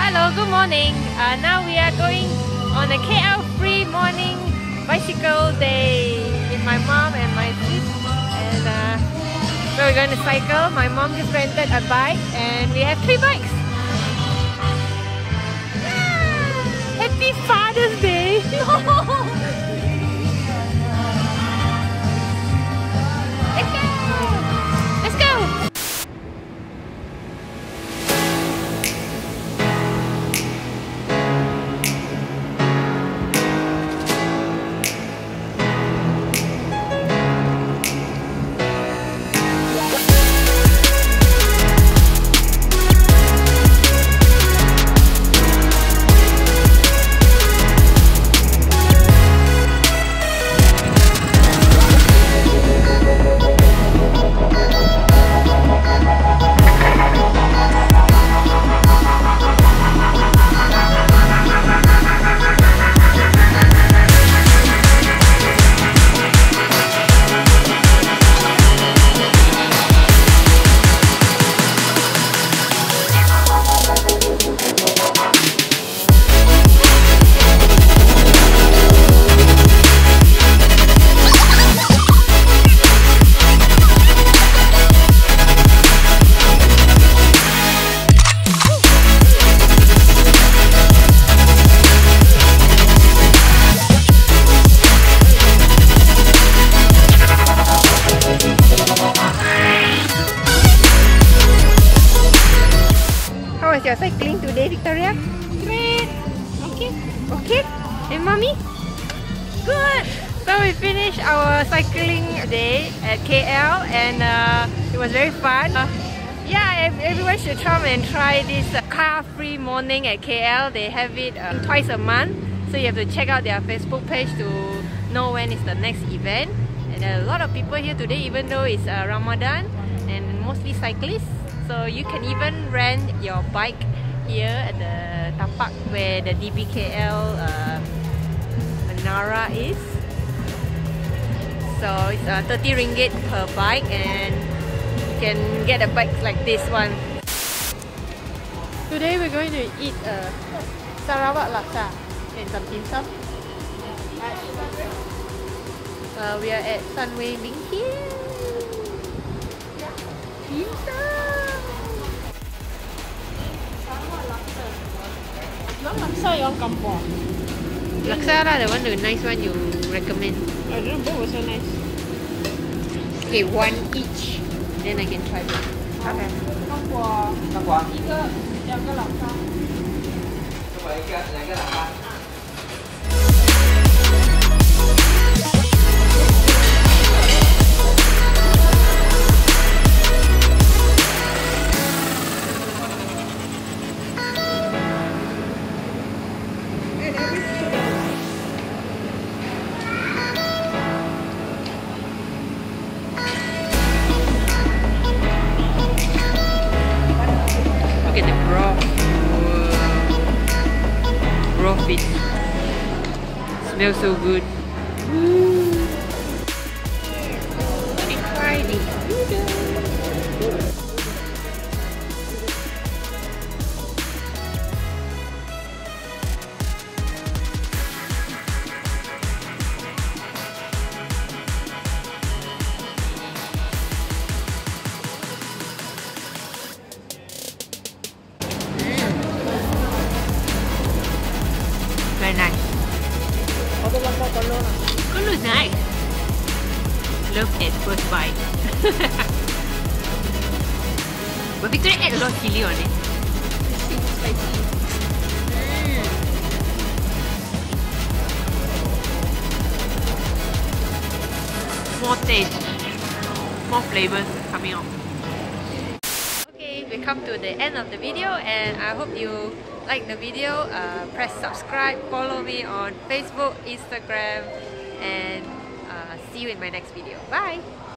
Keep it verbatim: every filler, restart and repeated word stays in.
Hello, good morning. Uh, now we are going on a K L free morning bicycle day with my mom and my sis. And uh, so we're going to cycle. My mom just rented a bike and we have three bikes. Ah, happy Father's Day! Let's go! Let's go! You're cycling today, Victoria? Great! Okay? Okay? And mommy? Good! So we finished our cycling day at K L and uh, it was very fun. Uh, yeah, everyone should come and try this uh, car-free morning at K L. They have it uh, twice a month. So you have to check out their Facebook page to know when is the next event. And there are a lot of people here today even though it's uh, Ramadan and mostly cyclists. So you can even rent your bike here at the tapak where the D B K L uh, Menara is. So it's uh, thirty ringgit per bike and you can get a bike like this one. Today we're going to eat uh, Sarawak laksa and some dim sum. Uh, we are at Sunway Bingkil. Dim sum! Laksa, you want kampung? Laksa lah, the one, the nice one you recommend. I don't know, both were so nice. Okay, one each. Then I can try it. Okay. Kampung. Kampung. 一个两个 laksa. 这么一个两个 laksa. It smells so good. Woo. Let me try this noodle. Very nice. Kolo is nice. Love at first bite. But Victoria add a lot of chili on it. Spicy. Mm. More taste, more flavors coming out. Okay, we come to the end of the video and I hope you like the video. Uh, press subscribe, follow me on Facebook, Instagram, and uh, see you in my next video. Bye!